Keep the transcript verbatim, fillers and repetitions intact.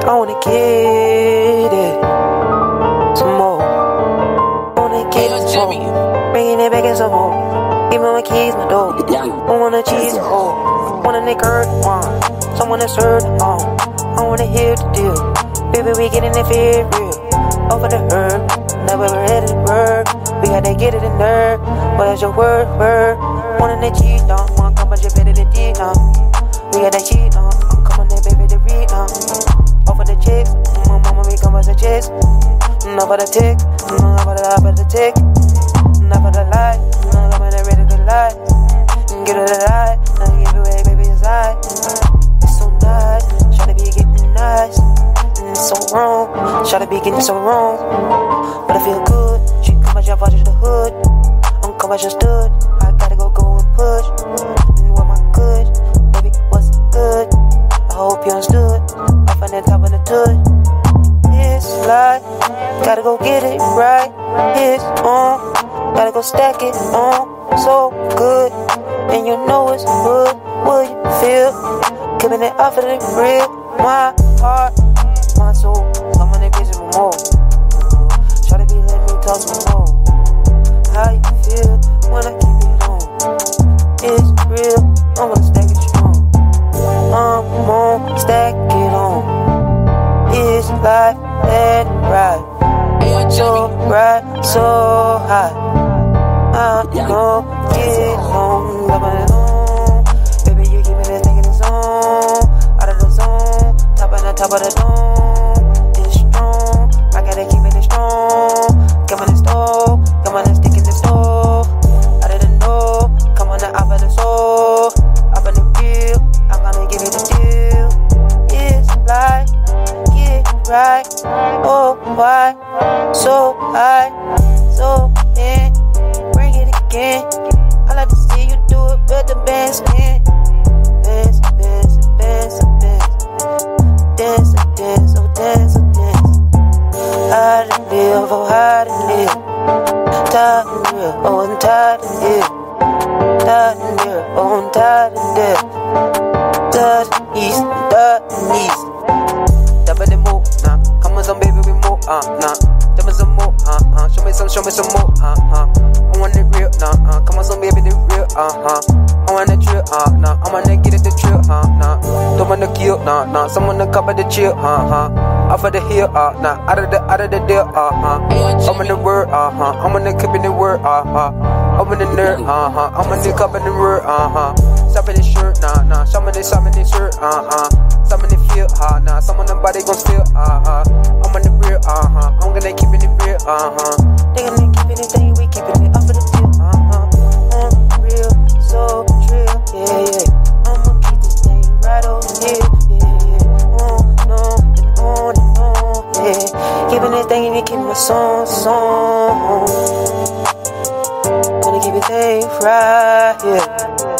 I wanna get it some more. I wanna get it some more. Bringing it back in some more. Give me my keys, my door. I wanna cheese, oh. Wanna make hurt, one. Someone that's hurt, oh. I wanna hear the deal. Baby, we getting it feel real. Over the hurt, never ready to work. We gotta get it in there. Where's your word, word? Wanna to cheat on, wanna come, but you better than cheat on. We gotta cheat on. I'm coming there, baby, to read on. Over the chicks, my mama, we come as a chicks. Not for the tick, not for the lie, for the tick. Not for the lie, not coming there ready to lie. Get it a lie, not give it away, baby, inside. It's so nice, try to be getting nice. It's so wrong, try to be getting so wrong. But I feel good, she come as your father to the hood. I'm coming just stood, I gotta go, go and push. And what my good, baby, what's good? I hope you understood, I find that top of the touch. It's life, gotta go get it right. It's on, gotta go stack it on. So good, and you know it's good. What you feel, giving it off of the real. My heart, my soul, I'm on that bitch with more. Try to be let me talk some more. How you feel when I keep it on? It's real, I'm gonna stack it strong. I'm gonna stack it on. It's like that right, so bright, so high. I know get on, love it on. Baby, you keep me this thing in the zone, out of the zone, top of the top of the dome. It's strong, I gotta keep it strong. Come on the stove, come on and stick in the stove. Out of the door, come on the up of the soul, up in the field, I'm gonna give it a deal. It's like, get right, oh why, so high, so in. I like to see you do it with the best skin. Dance, dance, dance, dance. Dance, dance, oh dance, oh dance. How to live, oh how to live. Tired and real, oh I'm tired and live. Tired and real, oh I'm tired and dead. Tired and east, tired and east. Double the move, nah. Come on some baby we move, uh, nah. Tell me some more, uh, uh. Show me some, show me some more, uh, uh. I want it real, nah, uh. Come on, some baby, the real, uh, uh. I want the drill, uh, nah. I wanna get it the drill, uh, nah. Don't wanna kill, nah, nah. Someone to cover the chill, uh, uh. Off of the hill, uh, nah. Out of the, out of the deal, uh, uh. I'm in the word, uh, uh. I'm in the keeping the word, uh, uh. I'm in the nerd, uh, uh. I'm in the cup in the word, uh, uh. Stop in the shirt, nah, nah. Some in the, some in the shirt, uh, uh. Some in the feel, uh, nah. Some of them body gon' steal, uh, uh. I'm in the real, uh, uh. I'm gonna keep it real, uh, uh. They gonna keep it thing, we keeping it off of the deal, uh, uh. I'm real, so real, yeah, yeah. I'ma keep this thing right over here, yeah, yeah. On and on and on and on, yeah. Keeping this thing and you keep my song, song. Gonna keep it thing right, yeah.